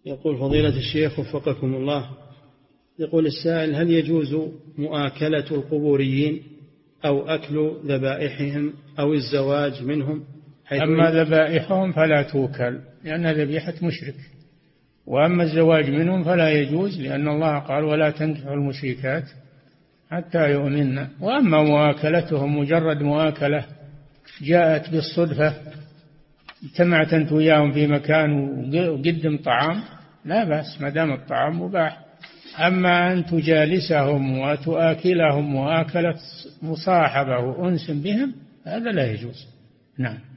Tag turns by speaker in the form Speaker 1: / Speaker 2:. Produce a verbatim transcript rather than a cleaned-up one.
Speaker 1: يقول فضيلة الشيخ وفقكم الله، يقول السائل: هل يجوز مؤاكلة القبوريين أو أكل ذبائحهم أو الزواج منهم؟
Speaker 2: أما ذبائحهم فلا توكل لأنها ذبيحة مشرك، وأما الزواج منهم فلا يجوز لأن الله قال: ولا تنكحوا المشركات حتى يؤمنن. وأما مؤاكلتهم مجرد مؤاكلة جاءت بالصدفة، اجتمعت أنت وياهم في مكان وقدم طعام، لا بأس ما دام الطعام مباح. أما أن تجالسهم وتؤكلهم مؤاكلة مصاحبة وأنس بهم هذا لا يجوز. نعم.